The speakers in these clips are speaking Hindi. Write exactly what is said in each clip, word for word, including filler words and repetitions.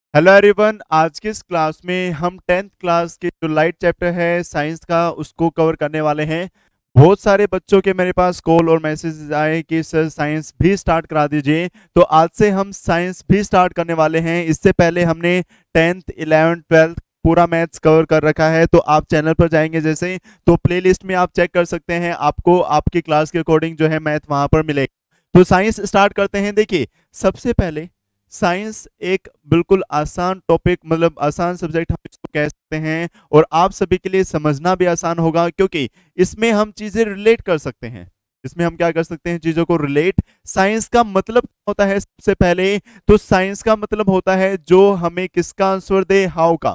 हेलो एवरीवन, आज की इस क्लास में हम टेंथ क्लास के जो लाइट चैप्टर है साइंस का उसको कवर करने वाले हैं। बहुत सारे बच्चों के मेरे पास कॉल और मैसेज आए कि सर साइंस भी स्टार्ट करा दीजिए, तो आज से हम साइंस भी स्टार्ट करने वाले हैं। इससे पहले हमने टेंथ इलेवेंथ ट्वेल्थ पूरा मैथ्स कवर कर रखा है, तो आप चैनल पर जाएंगे जैसे तो प्लेलिस्ट में आप चेक कर सकते हैं, आपको आपकी क्लास के अकॉर्डिंग जो है मैथ वहां पर मिलेगा। तो साइंस स्टार्ट करते हैं। देखिए, सबसे पहले साइंस एक बिल्कुल आसान टॉपिक, मतलब आसान सब्जेक्ट हम इसको कह सकते हैं, और आप सभी के लिए समझना भी आसान होगा क्योंकि इसमें हम चीजें रिलेट कर सकते हैं। इसमें हम क्या कर सकते हैं, चीजों को रिलेट। साइंस का मतलब होता है, सबसे पहले तो साइंस का मतलब होता है जो हमें किसका आंसर दे, हाउ का।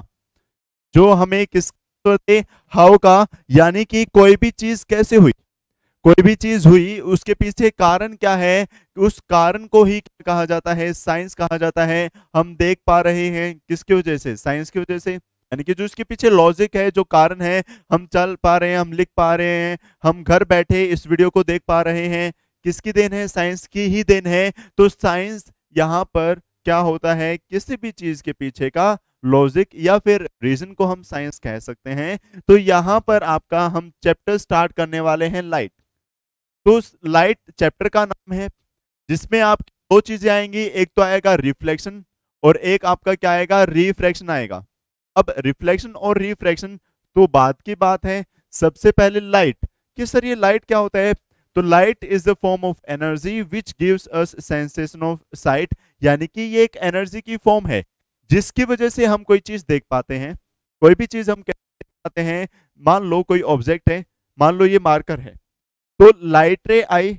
जो हमें किसका आंसर दे, हाउ का, यानी कि कोई भी चीज कैसे हुई, कोई भी चीज हुई उसके पीछे कारण क्या है, उस कारण को ही क्या कहा जाता है, साइंस कहा जाता है। हम देख पा रहे हैं किसकी वजह से, साइंस की वजह से, यानी कि जो इसके पीछे लॉजिक है, जो कारण है, हम चल पा रहे हैं, हम लिख पा रहे हैं, हम घर बैठे इस वीडियो को देख पा रहे हैं, किसकी देन है, साइंस की ही देन है। तो साइंस यहाँ पर क्या होता है, किसी भी चीज के पीछे का लॉजिक या फिर रीजन को हम साइंस कह सकते हैं। तो यहाँ पर आपका हम चैप्टर स्टार्ट करने वाले हैं लाइट। तो लाइट चैप्टर का नाम है, जिसमें आप दो चीजें आएंगी, एक तो आएगा रिफ्लेक्शन और एक आपका क्या आएगा, रिफ्रैक्शन आएगा। अब रिफ्लेक्शन और रिफ्रैक्शन तो बात की बात है। सबसे पहले लाइट, कि सर ये लाइट क्या होता है, तो light is the form of energy which gives us sensation of sight, यानी कि ये एक एनर्जी की फॉर्म है जिसकी वजह से हम कोई चीज देख पाते हैं। कोई भी चीज हम कैसे देख पाते हैं, मान लो कोई ऑब्जेक्ट है, मान लो ये मार्कर है, तो लाइट रे आई,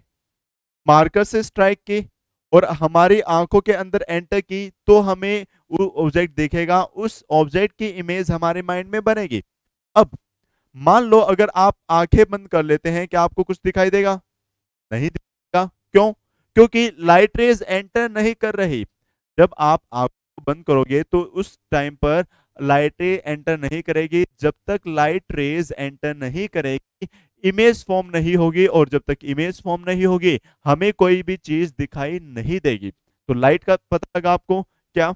मार्कर से स्ट्राइक की और हमारी आंखों के अंदर एंटर की, तो हमें वो ऑब्जेक्ट दिखेगा, उस ऑब्जेक्ट की इमेज हमारे माइंड में बनेगी। अब मान लो अगर आप आंखें बंद कर लेते हैं, क्या आपको कुछ दिखाई देगा? नहीं दिखेगा। क्यों? क्योंकि लाइट रेज एंटर नहीं कर रही। जब आप आंखों को बंद करोगे तो उस टाइम पर लाइट रे एंटर नहीं करेगी। जब तक लाइट रेज एंटर नहीं करेगी, इमेज फॉर्म नहीं होगी, और जब तक इमेज फॉर्म नहीं होगी हमें कोई भी चीज दिखाई नहीं देगी। तो लाइट का पता लगा आपको क्या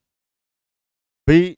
भाई?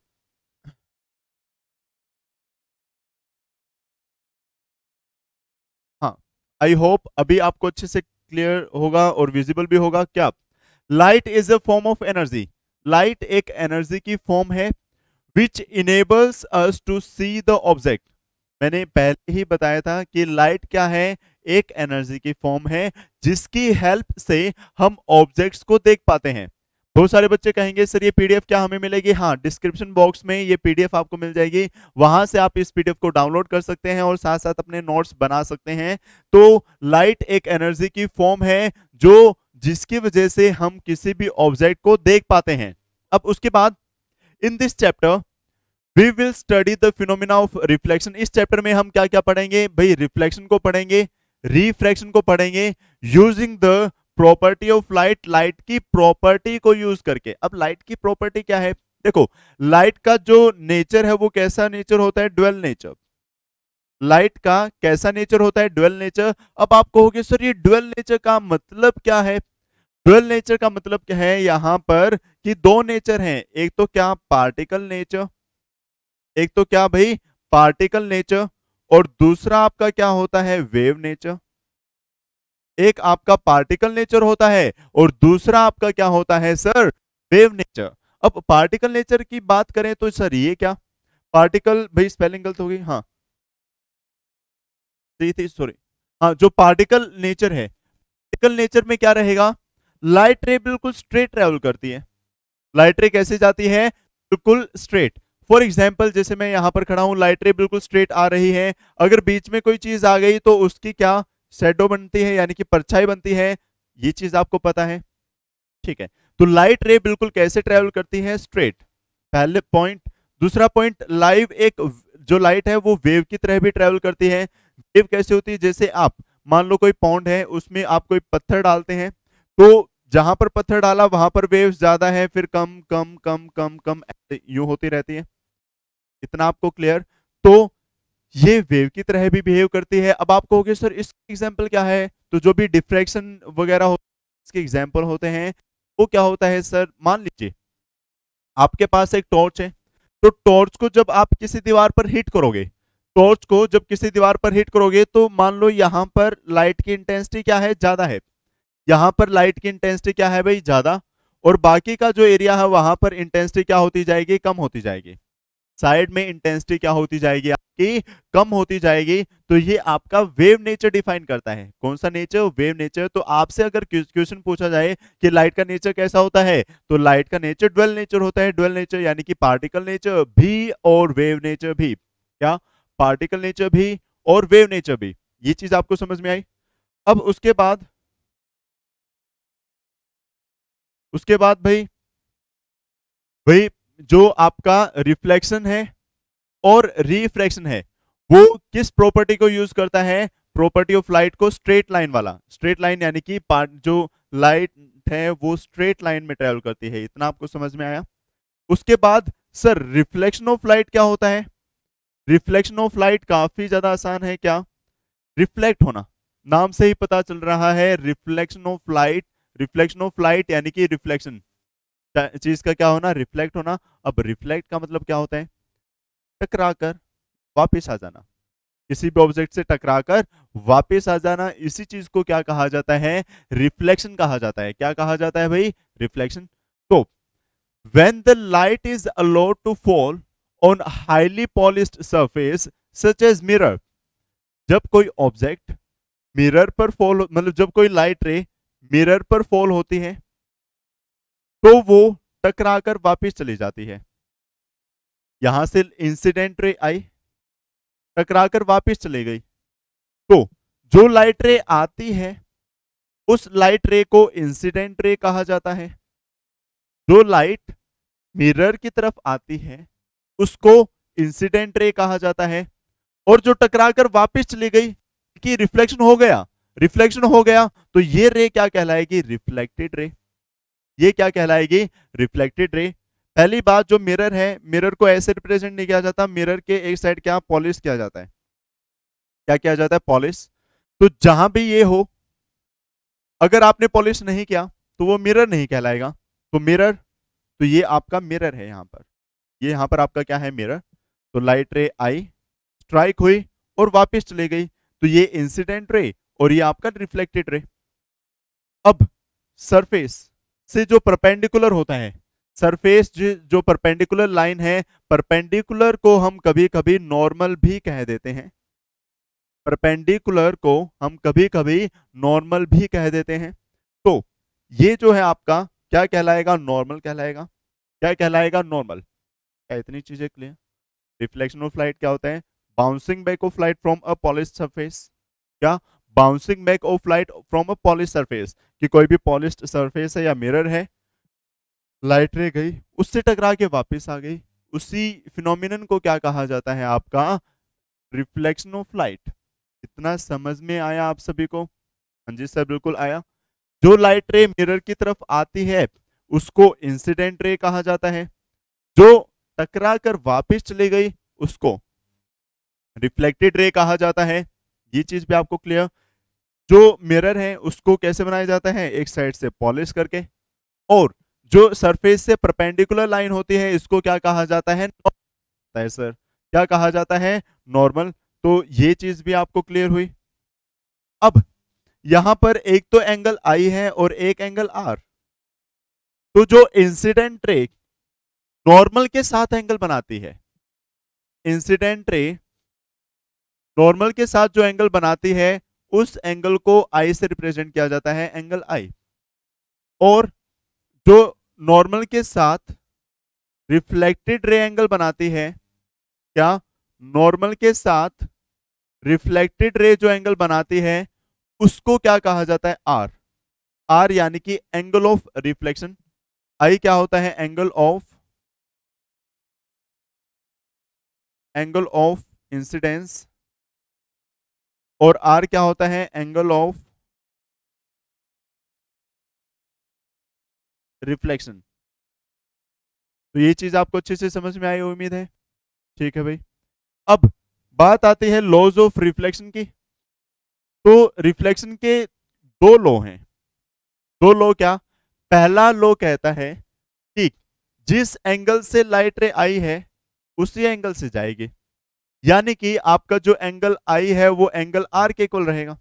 हाँ, आई होप अभी आपको अच्छे से क्लियर होगा और विजिबल भी होगा। क्या light is a form of energy, light एक एनर्जी की फॉर्म है which enables us to see the object. मैंने पहले ही बताया था कि लाइट क्या है, एक एनर्जी की फॉर्म है जिसकी हेल्प से हम ऑब्जेक्ट्स को देख पाते हैं। बहुत सारे बच्चे कहेंगे सर ये पीडीएफ क्या हमें मिलेगी? हाँ, डिस्क्रिप्शन बॉक्स में ये पीडीएफ आपको मिल जाएगी, वहां से आप इस पीडीएफ को डाउनलोड कर सकते हैं और साथ साथ अपने नोट्स बना सकते हैं। तो लाइट एक एनर्जी की फॉर्म है जो जिसकी वजह से हम किसी भी ऑब्जेक्ट को देख पाते हैं। अब उसके बाद in this chapter we will study the phenomena of reflection. इस चैप्टर में हम क्या क्या पढ़ेंगे भाई? रिफ्लेक्शन को पढ़ेंगे, रिफ्रैक्शन को पढ़ेंगे, using the property of light, light की प्रॉपर्टी को यूज करके। अब लाइट की प्रॉपर्टी क्या है? देखो, लाइट का जो नेचर है वो कैसा नेचर होता है? Dual nature. लाइट का कैसा नेचर होता है? Dual nature. अब आप कहोगे सर ये ड्वेल नेचर का मतलब क्या है? ड्वेल नेचर का मतलब क्या है यहां पर कि दो नेचर हैं, एक तो क्या, पार्टिकल नेचर, एक तो क्या भाई, पार्टिकल नेचर, और दूसरा आपका क्या होता है, वेव नेचर। एक आपका पार्टिकल नेचर होता है और दूसरा आपका क्या होता है सर, वेव नेचर। अब पार्टिकल नेचर की बात करें तो सर ये क्या, पार्टिकल, भाई स्पेलिंग गलत हो गई, हाँ सही थी, सॉरी। हाँ, जो पार्टिकल नेचर है, पार्टिकल नेचर में क्या रहेगा, लाइट रे बिल्कुल स्ट्रेट ट्रेवल करती है। लाइट रे कैसे जाती है? बिल्कुल स्ट्रेट। फॉर एग्जाम्पल जैसे मैं यहां पर खड़ा हूं, लाइट रे बिल्कुल स्ट्रेट आ रही है, अगर बीच में कोई चीज आ गई तो उसकी क्या, शेडो बनती है, यानी कि परछाई बनती है। ये चीज आपको पता है, ठीक है। तो लाइट रे बिल्कुल कैसे ट्रेवल करती है? स्ट्रेट, पहले पॉइंट। दूसरा पॉइंट, लाइव एक जो लाइट है वो वेव की तरह भी ट्रेवल करती है। वेव कैसे होती है? जैसे आप मान लो कोई पॉन्ड है, उसमें आप कोई पत्थर डालते हैं, तो जहां पर पत्थर डाला वहां पर वेव्स ज्यादा है, फिर कम कम कम कम कम यूं होती रहती है। इतना आपको क्लियर? तो ये वेव की तरह भी बिहेव करती है। अब आप कहोगे सर इसका एग्जांपल क्या है? तो जो भी डिफ्रैक्शन वगैरह हो, इसके एग्जांपल होते हैं, वो क्या होता है सर? मान लीजिए आपके पास एक टॉर्च है, तो टॉर्च को जब आप किसी दीवार पर हिट करोगे, टॉर्च को जब किसी दीवार पर हिट करोगे तो मान लो यहां पर लाइट की इंटेंसिटी क्या है, ज्यादा है, यहां पर लाइट की इंटेंसिटी क्या है भाई, ज्यादा, और बाकी का जो एरिया है वहां पर इंटेंसिटी क्या होती जाएगी, कम होती जाएगी। साइड में इंटेंसिटी क्या होती जाएगी आपकी, कम होती जाएगी। तो ये आपका वेव नेचर डिफाइन करता है। कौन सा नेचर, वेव नेचर। तो आपसे अगर क्वेश्चन पूछा जाए कि लाइट का नेचर कैसा होता है, तो लाइट का नेचर ड्वेल नेचर होता है। ड्वेल नेचर यानी कि पार्टिकल नेचर भी और वेव नेचर भी। क्या, पार्टिकल नेचर भी और वेव नेचर भी। ये चीज आपको समझ में आई। अब उसके बाद उसके बाद भाई भाई जो आपका रिफ्लेक्शन है और रिफ्रैक्शन है वो किस प्रॉपर्टी को यूज करता है, प्रॉपर्टी ऑफ लाइट को, स्ट्रेट लाइन वाला। स्ट्रेट लाइन यानी कि पार्ट जो लाइट है वो स्ट्रेट लाइन में ट्रेवल करती है। इतना आपको समझ में आया। उसके बाद सर रिफ्लेक्शन ऑफ लाइट क्या होता है। रिफ्लेक्शन ऑफ लाइट काफी ज्यादा आसान है। क्या, रिफ्लेक्ट होना, नाम से ही पता चल रहा है। Reflection of light, reflection of light यानी कि रिफ्लेक्शन चीज का क्या होना, रिफ्लेक्ट होना। अब रिफ्लेक्ट का मतलब क्या होता है, टकराकर वापस आ जाना, किसी भी ऑब्जेक्ट से टकराकर वापस आ जाना। इसी चीज को क्या कहा जाता है, रिफ्लेक्शन कहा जाता है। क्या कहा जाता है भाई, रिफ्लेक्शन। तो when the light is allowed to fall on highly polished surface such as mirror, जब कोई ऑब्जेक्ट मिरर पर फॉल, मतलब जब कोई लाइट रे मिरर पर फॉल होती है तो वो टकराकर वापस चली जाती है। यहां से इंसिडेंट रे आई, टकराकर वापस चली गई। तो जो लाइट रे आती है उस लाइट रे को इंसिडेंट रे कहा जाता है। जो लाइट मिरर की तरफ आती है उसको इंसिडेंट रे कहा जाता है। और जो टकराकर वापस चली गई कि रिफ्लेक्शन हो गया, रिफ्लेक्शन हो गया तो ये रे क्या कहलाएगी, रिफ्लेक्टेड रे। ये क्या कहलाएगी, रिफ्लेक्टेड रे। पहली बात, जो मिरर है, मिरर को ऐसे रिप्रेजेंट नहीं किया जाता, मिरर के एक साइड क्या पॉलिश किया जाता है। क्या किया जाता है, पॉलिश। तो जहां भी ये हो, अगर आपने पॉलिश नहीं किया तो वो मिरर नहीं कहलाएगा। तो मिरर, तो ये आपका मिरर है। यहां पर, ये यहां पर आपका क्या है, मिरर। तो लाइट रे आई, स्ट्राइक हुई और वापस चली गई, तो ये इंसिडेंट रे और ये आपका रिफ्लेक्टेड रे। अब सरफेस से जो परपेंडिकुलर होता है, सरफेस जो परपेंडिकुलर लाइन है, परपेंडिकुलर को हम कभी कभी नॉर्मल भी कह देते हैं। परपेंडिकुलर को हम कभी कभी नॉर्मल भी कह देते हैं। तो ये जो है आपका क्या कहलाएगा, नॉर्मल कहलाएगा। क्या कहलाएगा, नॉर्मल। क्या इतनी चीजें क्लियर। रिफ्लेक्शन ऑफ लाइट क्या होता है, bouncing back of light from a polished surface. क्या, bouncing back of light from a polished surface, कि कोई भी पॉलिश्ड सरफेस है या मिरर है, लाइट रे गई उससे टकरा के वापस आ गई, उसी फिनोमिनन को क्या कहा जाता है, आपका रिफ्लेक्शन ऑफ लाइट। इतना समझ में आया आप सभी को। हाँ जी सर, बिल्कुल आया। जो लाइट रे मिरर की तरफ आती है उसको इंसिडेंट रे कहा जाता है। जो टकरा कर वापिस चली गई उसको रिफ्लेक्टेड रे कहा जाता है। ये चीज भी आपको क्लियर। जो मिरर है उसको कैसे बनाया जाता है, एक साइड से पॉलिश करके, और जो सरफेस से परपेंडिकुलर लाइन होती है इसको क्या कहा जाता है, है सर, क्या कहा जाता है, नॉर्मल। तो ये चीज भी आपको क्लियर हुई। अब यहां पर एक तो एंगल आई है और एक एंगल आर। तो जो इंसिडेंट रे नॉर्मल के साथ एंगल बनाती है, इंसिडेंट रे नॉर्मल के साथ जो एंगल बनाती है उस एंगल को आई से रिप्रेजेंट किया जाता है, एंगल आई। और जो नॉर्मल के साथ रिफ्लेक्टेड रे एंगल बनाती है, क्या, नॉर्मल के साथ रिफ्लेक्टेड रे जो एंगल बनाती है उसको क्या कहा जाता है, आर। आर यानी कि एंगल ऑफ रिफ्लेक्शन। आई क्या होता है, angle of angle of incidence, और आर क्या होता है, एंगल ऑफ रिफ्लेक्शन। तो ये चीज आपको अच्छे से समझ में आई उम्मीद है। ठीक है भाई। अब बात आती है लॉज ऑफ रिफ्लेक्शन की। तो रिफ्लेक्शन के दो लॉ हैं। दो लॉ क्या, पहला लॉ कहता है कि जिस एंगल से लाइट रे आई है उसी एंगल से जाएगी, यानी कि आपका जो एंगल आई है वो एंगल आर के इक्वल रहेगा।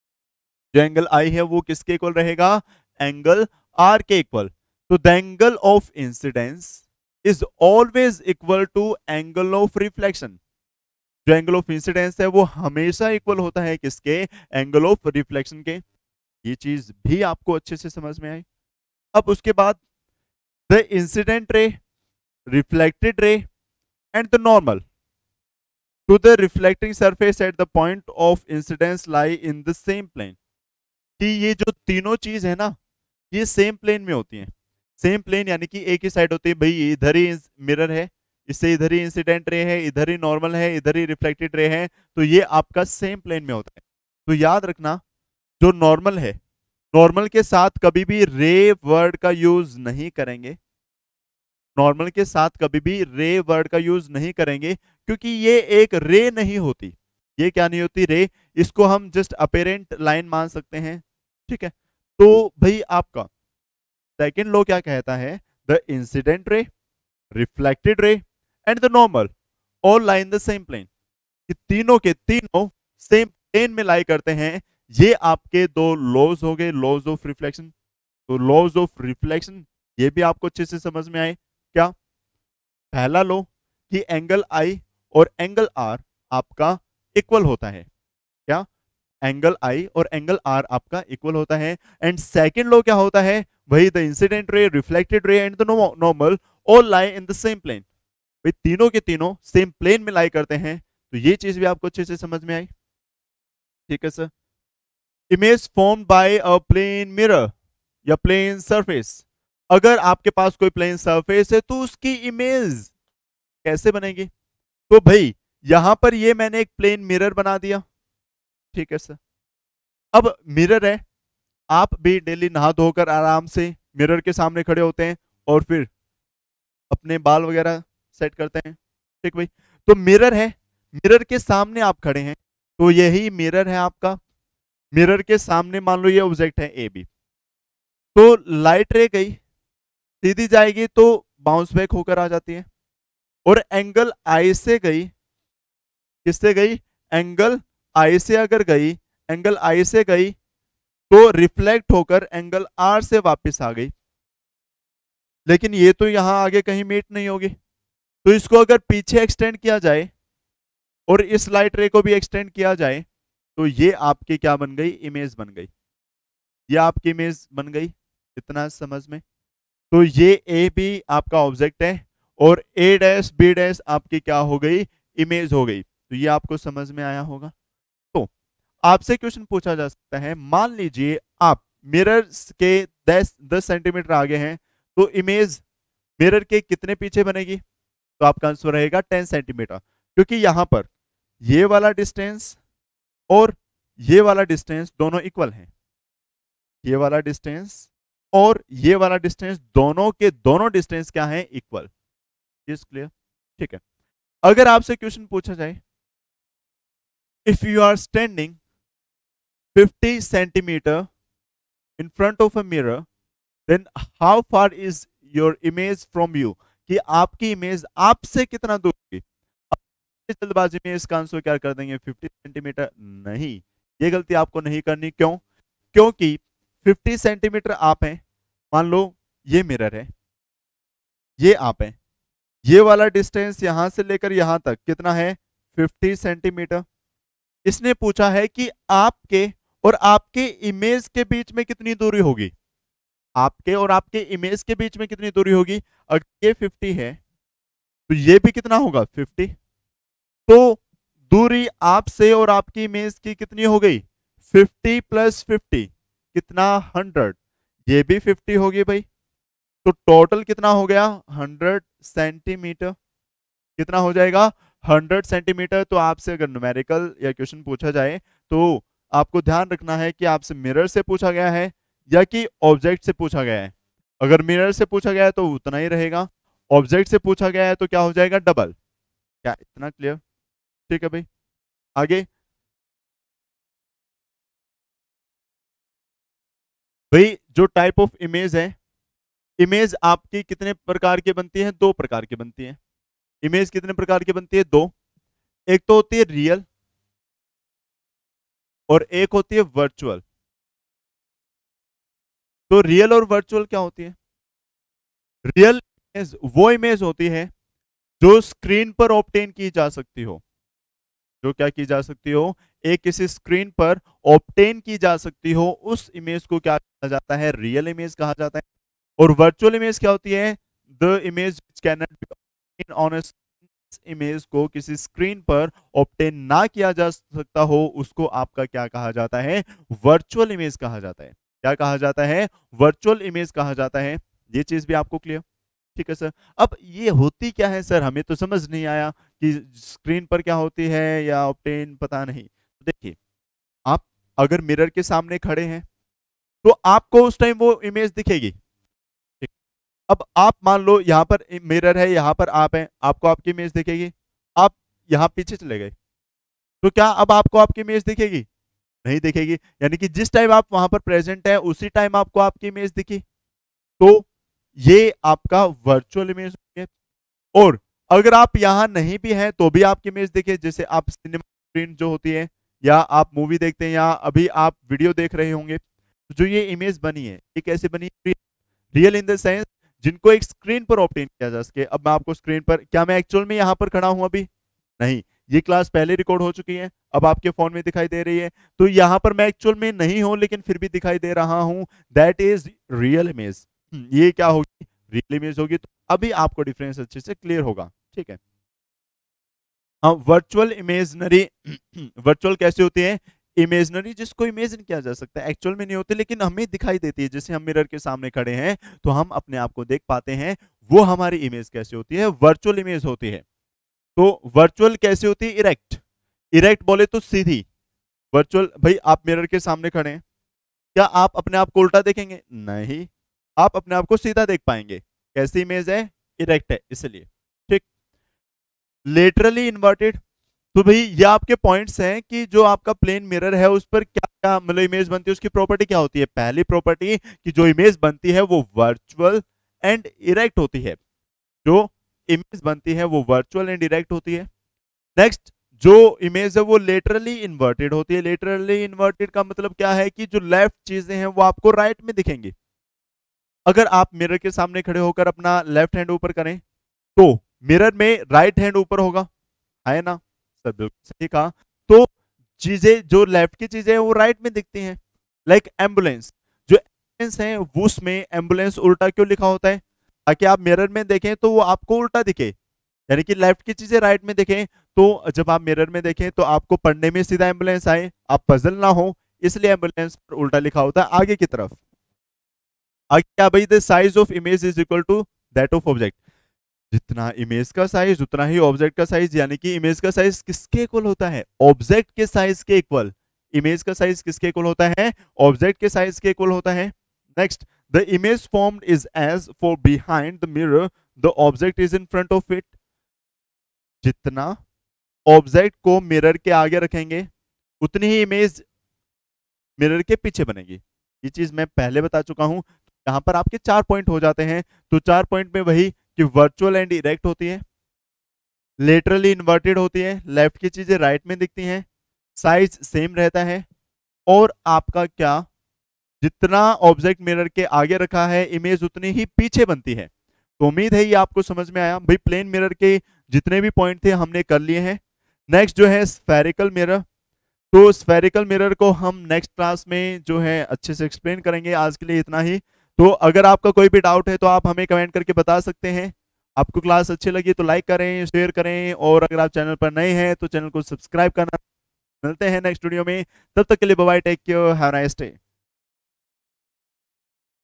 जो एंगल आई है वो किसके इक्वल रहेगा? एंगल आर के इक्वल। तो the angle of incidence is always equal to angle of reflection. जो एंगल ऑफ इंसिडेंस है वो हमेशा इक्वल होता है किसके? एंगल ऑफ रिफ्लेक्शन के। ये चीज भी आपको अच्छे से समझ में आई। अब उसके बाद the incident ray, reflected ray and the normal to the reflecting surface at the point of incidence lie in the same plane. कि ये जो तीनों चीज है ना, ये सेम प्लेन में होती हैं। सेम प्लेन यानी कि एक ही साइड होती है, भाई इधर ही मिरर है, इससे इधर ही इंसिडेंट रे है, इधर ही नॉर्मल है, इधर ही रिफ्लेक्टेड रे है, तो ये आपका सेम प्लेन में होता है। तो याद रखना, जो नॉर्मल है, नॉर्मल के साथ कभी भी रे वर्ड का यूज नहीं करेंगे। नॉर्मल के साथ कभी भी रे वर्ड का यूज नहीं करेंगे, क्योंकि ये एक रे नहीं होती। ये क्या नहीं होती? रे। इसको हम जस्ट अपेरेंट लाइन मान सकते हैं, ठीक है। तो भाई आपका सेकेंड लॉ क्या कहता है? The incident ray, reflected ray and the normal all lie in the same plane. कि तीनों के तीनों सेम प्लेन में लाई करते हैं। ये आपके दो लॉज हो गए, लॉज ऑफ रिफ्लेक्शन। तो लॉज ऑफ रिफ्लेक्शन ये भी आपको अच्छे से समझ में आए। क्या? पहला लो कि एंगल आई और एंगल आर आपका इक्वल होता है। क्या? एंगल आई और एंगल आर आपका इक्वल होता है। एंड सेकंड लो क्या होता है? वही the incident ray, reflected ray and the normal all lie in the same plane. भाई तीनों के तीनों सेम प्लेन में लाई करते हैं। तो ये चीज भी आपको अच्छे से समझ में आई, ठीक है sir. Image formed by a plane mirror या प्लेन सरफेस। अगर आपके पास कोई प्लेन सरफेस है तो उसकी इमेज कैसे बनेगी? तो भाई यहां पर ये मैंने एक प्लेन मिरर बना दिया, ठीक है सर। अब मिरर है, आप भी डेली नहा धोकर आराम से मिरर के सामने खड़े होते हैं और फिर अपने बाल वगैरह सेट करते हैं, ठीक भाई। तो मिरर है, मिरर के सामने आप खड़े हैं, तो यही मिरर है आपका। मिरर के सामने मान लो ये ऑब्जेक्ट है ए बी। तो लाइट रे गई, सीधी जाएगी तो बाउंस बैक होकर आ जाती है। और एंगल आई से गई, किससे गई? एंगल आई से अगर गई, एंगल आई से गई तो रिफ्लेक्ट होकर एंगल आर से वापस आ गई। लेकिन ये तो यहां आगे कहीं मीट नहीं होगी। तो इसको अगर पीछे एक्सटेंड किया जाए और इस लाइट रे को भी एक्सटेंड किया जाए तो ये आपकी क्या बन गई? इमेज बन गई। ये आपकी इमेज बन गई, इतना समझ में। तो ये ए बी आपका ऑब्जेक्ट है और ए डैश बी डैश आपकी क्या हो गई? इमेज हो गई। तो ये आपको समझ में आया होगा। तो आपसे क्वेश्चन पूछा जा सकता है, मान लीजिए आप मिरर के दस दस सेंटीमीटर आगे हैं, तो इमेज मिरर के कितने पीछे बनेगी? तो आपका आंसर रहेगा टेन सेंटीमीटर, क्योंकि यहां पर ये वाला डिस्टेंस और ये वाला डिस्टेंस दोनों इक्वल हैं। ये वाला डिस्टेंस और ये वाला डिस्टेंस, दोनों के दोनों डिस्टेंस क्या है? इक्वल। Is clear? ठीक है। अगर आपसे क्वेश्चन पूछा जाए, if you are standing fifty centimeter in front of a mirror, then how far is your image from you? कि आपकी इमेज आपसे कितना दूर होगी? जल्दबाजी में इसका आंसर क्या कर देंगे? Fifty centimeter. नहीं, ये गलती आपको नहीं करनी। क्यों? क्योंकि फिफ्टी सेंटीमीटर आप हैं, मान लो ये मिरर है, ये आप हैं, ये वाला डिस्टेंस यहां से लेकर यहां तक कितना है? Fifty centimeter. इसने पूछा है कि आपके और आपके इमेज के बीच में कितनी दूरी होगी? आपके और आपके इमेज के बीच में कितनी दूरी होगी? अगर ये फिफ्टी है तो ये भी कितना होगा? फिफ्टी। तो दूरी आपसे और आपकी इमेज की कितनी हो गई? फिफ्टी प्लस फिफ्टी कितना? हंड्रेड। ये भी फिफ्टी होगी भाई। तो टोटल कितना हो गया? Hundred centimeter. कितना हो जाएगा? Hundred centimeter. तो आपसे अगर न्यूमेरिकल या क्वेश्चन पूछा जाए तो आपको ध्यान रखना है कि आपसे मिरर से पूछा गया है या कि ऑब्जेक्ट से पूछा गया है। अगर मिरर से पूछा गया है तो उतना ही रहेगा, ऑब्जेक्ट से पूछा गया है तो क्या हो जाएगा? डबल। क्या इतना क्लियर? ठीक है भाई, आगे। भाई जो टाइप ऑफ इमेज है इमेज आपकी कितने प्रकार की बनती है? दो प्रकार की बनती है। इमेज कितने प्रकार की बनती है? दो। एक तो होती है रियल और एक होती है वर्चुअल। तो रियल और वर्चुअल क्या होती है? रियल इमेज वो इमेज होती है जो स्क्रीन पर ऑब्टेन की जा सकती हो। जो क्या की जा सकती हो? एक किसी स्क्रीन पर ऑब्टेन की जा सकती हो, उस इमेज को क्या कहा जाता है? रियल इमेज कहा जाता है। और वर्चुअल इमेज क्या होती है? The image which can not be obtain on a image को किसी स्क्रीन पर ऑब्टेन ना किया जा सकता हो, उसको आपका क्या कहा जाता है? वर्चुअल इमेज कहा जाता है। क्या कहा जाता है? वर्चुअल इमेज कहा जाता है। ये चीज भी आपको क्लियर? ठीक है सर। अब ये होती क्या है सर? हमें तो समझ नहीं आया कि स्क्रीन पर क्या होती है या ऑब्टेन, पता नहीं। देखिए, आप अगर मिरर के सामने खड़े हैं तो आपको उस टाइम वो इमेज दिखेगी। ठीक। अब आप मान लो यहां पर मिरर है, यहां पर आप हैं, आपको आपकी इमेज दिखेगी। आप यहां पीछे चले गए तो क्या अब आपको आपकी इमेज दिखेगी? नहीं दिखेगी। यानी कि जिस टाइम आप वहां पर प्रेजेंट है उसी टाइम आपको आपकी इमेज दिखी, तो ये आपका वर्चुअल इमेज है। और अगर आप यहां नहीं भी हैं तो भी आपकी इमेज दिखे, जैसे आप सिनेमा स्क्रीन जो होती है या आप मूवी देखते हैं या अभी आप वीडियो देख रहे होंगे, तो जो ये इमेज बनी है ये कैसे बनी? रियल इन द सेंस जिनको एक स्क्रीन पर ऑब्टेन किया जा सके। अब मैं आपको स्क्रीन पर, क्या मैं एक्चुअल में यहां पर खड़ा हूं अभी? नहीं। ये क्लास पहले रिकॉर्ड हो चुकी है, अब आपके फोन में दिखाई दे रही है, तो यहां पर मैं एक्चुअल में नहीं हूं लेकिन फिर भी दिखाई दे रहा हूं। That is real image. ये क्या होगी? रियल इमेज होगी। तो अभी आपको डिफरेंस अच्छे से क्लियर होगा। ठीक है। वर्चुअल इमेजनरी वर्चुअल कैसे होती है? इमेजनरी जिसको इमेजिन किया जा सकता है, एक्चुअल में नहीं होती लेकिन हमें दिखाई देती है। जैसे हम मिरर के सामने खड़े हैं तो हम अपने आप को देख पाते हैं, वो हमारी इमेज कैसे होती है? वर्चुअल इमेज होती है। तो वर्चुअल कैसे होती है? इरेक्ट। इरेक्ट बोले तो सीधी। वर्चुअल, भाई आप मिरर के सामने खड़े हैं, क्या आप अपने आप को उल्टा देखेंगे? नहीं, आप अपने आप को सीधा देख पाएंगे। कैसी इमेज है? इरेक्ट है, इसलिए। ठीक। लेटरली इन्वर्टेड, तो भाई ये आपके पॉइंट्स हैं कि जो आपका प्लेन मिरर है उस पर क्या क्या मतलब इमेज बनती है, उसकी प्रॉपर्टी क्या होती है? पहली प्रॉपर्टी कि जो इमेज बनती है वो वर्चुअल एंड इरेक्ट होती है। जो इमेज बनती है वो वर्चुअल एंड इरेक्ट होती है। नेक्स्ट, जो इमेज है वो लेटरली इन्वर्टेड होती है। लेटरली इन्वर्टेड का मतलब क्या है? कि जो लेफ्ट चीजें हैं वो आपको राइट में दिखेंगी। अगर आप मिरर के सामने खड़े होकर अपना लेफ्ट हैंड ऊपर करें तो मिरर में राइट हैंड ऊपर होगा, है ना सर? बिल्कुल सही कहा। तो चीजें जो लेफ्ट की चीजें हैं वो राइट में दिखती हैं। लाइक एम्बुलेंस, जो एम्बुलेंस है वो उसमें एम्बुलेंस उल्टा क्यों लिखा होता है? ताकि आप मिरर में देखें तो वो आपको उल्टा दिखे, यानी कि लेफ्ट की चीजें राइट में दिखें। तो जब आप मिरर में देखें तो आपको पढ़ने में सीधा एम्बुलेंस आए, आप पजल ना हो, इसलिए एम्बुलेंस पर उल्टा लिखा होता है आगे की तरफ। आगे क्या भाई? The size of image is equal to that of object. जितना इमेज का साइज उतना ही ऑब्जेक्ट का साइज, यानी कि इमेज का साइज किसके इक्वल होता है? ऑब्जेक्ट के साइज के इक्वल। इमेज का साइज किसके इक्वल होता है? ऑब्जेक्ट के साइज के इक्वल होता है। Next, the image formed is as far behind the mirror the object is in front of it. जितना ऑब्जेक्ट को मिरर के आगे रखेंगे उतनी ही इमेज मिरर के पीछे बनेगी। ये चीज मैं पहले बता चुका हूं। यहां पर आपके चार पॉइंट हो जाते हैं। तो चार पॉइंट में वही कि वर्चुअल एंड इरेक्ट होती है, लेटरली इन्वर्टेड होती है, लेफ्ट की चीजें राइट में दिखती हैं, साइज सेम रहता है, और आपका क्या, जितना ऑब्जेक्ट मिरर के आगे रखा है इमेज उतनी ही पीछे बनती है। तो उम्मीद है ये आपको समझ में आया। भाई प्लेन मिरर के जितने भी पॉइंट थे हमने कर लिए हैं। नेक्स्ट जो है स्फेरिकल मिरर। तो स्फेरिकल मिरर को हम नेक्स्ट क्लास में जो है अच्छे से एक्सप्लेन करेंगे। आज के लिए इतना ही। तो अगर आपका कोई भी डाउट है तो आप हमें कमेंट करके बता सकते हैं। आपको क्लास अच्छी लगी तो लाइक करें, शेयर करें, और अगर आप चैनल पर नए हैं तो चैनल को सब्सक्राइब करना। मिलते हैं नेक्स्ट वीडियो में, तब तक के लिए bye bye, take care, have a nice day.